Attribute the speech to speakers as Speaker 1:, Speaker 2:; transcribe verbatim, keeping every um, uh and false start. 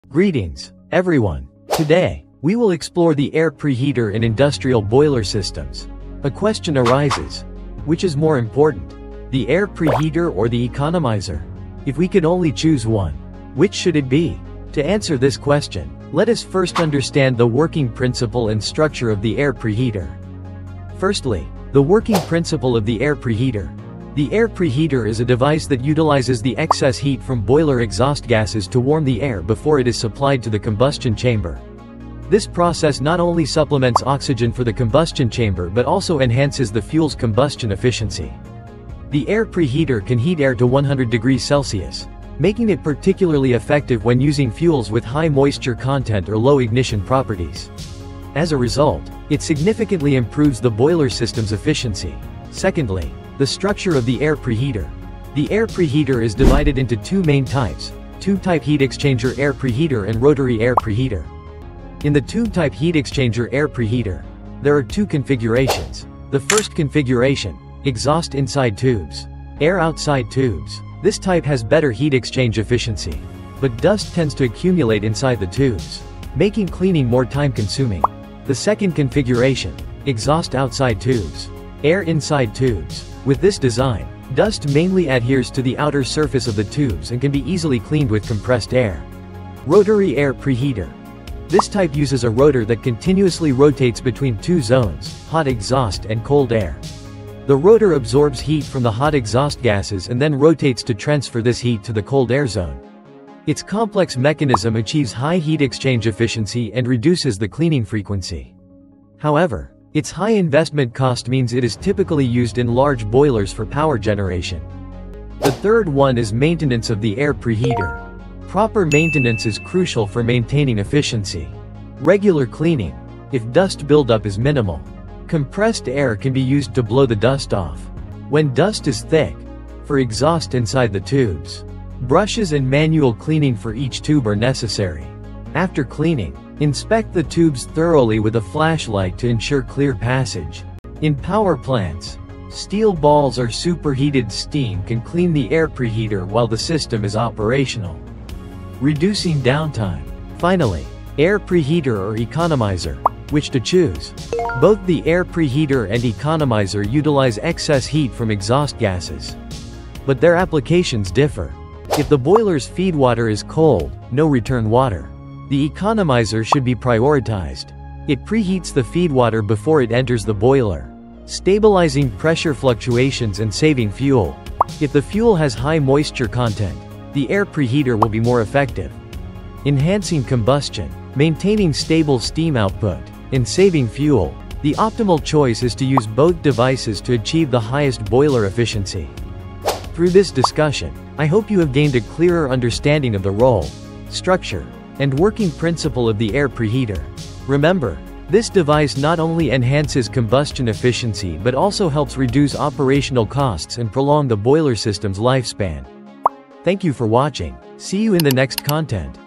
Speaker 1: Greetings, everyone. Today, we will explore the air preheater in industrial boiler systems. A question arises. Which is more important? The air preheater or the economizer? If we could only choose one, which should it be? To answer this question, let us first understand the working principle and structure of the air preheater. Firstly, the working principle of the air preheater. The air preheater is a device that utilizes the excess heat from boiler exhaust gases to warm the air before it is supplied to the combustion chamber. This process not only supplements oxygen for the combustion chamber but also enhances the fuel's combustion efficiency. The air preheater can heat air to one hundred degrees Celsius, making it particularly effective when using fuels with high moisture content or low ignition properties. As a result, it significantly improves the boiler system's efficiency. Secondly, the structure of the air preheater. The air preheater is divided into two main types: tube-type heat exchanger air preheater and rotary air preheater. In the tube-type heat exchanger air preheater, there are two configurations. The first configuration, exhaust inside tubes, air outside tubes. This type has better heat exchange efficiency, but dust tends to accumulate inside the tubes, making cleaning more time-consuming. The second configuration, exhaust outside tubes, air inside tubes. With this design, dust mainly adheres to the outer surface of the tubes and can be easily cleaned with compressed air. Rotary air preheater. This type uses a rotor that continuously rotates between two zones, hot exhaust and cold air. The rotor absorbs heat from the hot exhaust gases and then rotates to transfer this heat to the cold air zone. Its complex mechanism achieves high heat exchange efficiency and reduces the cleaning frequency. However, its high investment cost means it is typically used in large boilers for power generation. The third one is maintenance of the air preheater. Proper maintenance is crucial for maintaining efficiency. Regular cleaning, if dust buildup is minimal. Compressed air can be used to blow the dust off. When dust is thick, for exhaust inside the tubes, brushes and manual cleaning for each tube are necessary. After cleaning, inspect the tubes thoroughly with a flashlight to ensure clear passage. In power plants, steel balls or superheated steam can clean the air preheater while the system is operational, reducing downtime. Finally, air preheater or economizer. Which to choose? Both the air preheater and economizer utilize excess heat from exhaust gases, but their applications differ. If the boiler's feed water is cold, no return water, the economizer should be prioritized. It preheats the feed water before it enters the boiler, stabilizing pressure fluctuations and saving fuel. If the fuel has high moisture content, the air preheater will be more effective, enhancing combustion, maintaining stable steam output, and saving fuel. The optimal choice is to use both devices to achieve the highest boiler efficiency. Through this discussion, I hope you have gained a clearer understanding of the role, structure, and working principle of the air preheater. Remember, this device not only enhances combustion efficiency but also helps reduce operational costs and prolong the boiler system's lifespan. Thank you for watching. See you in the next content.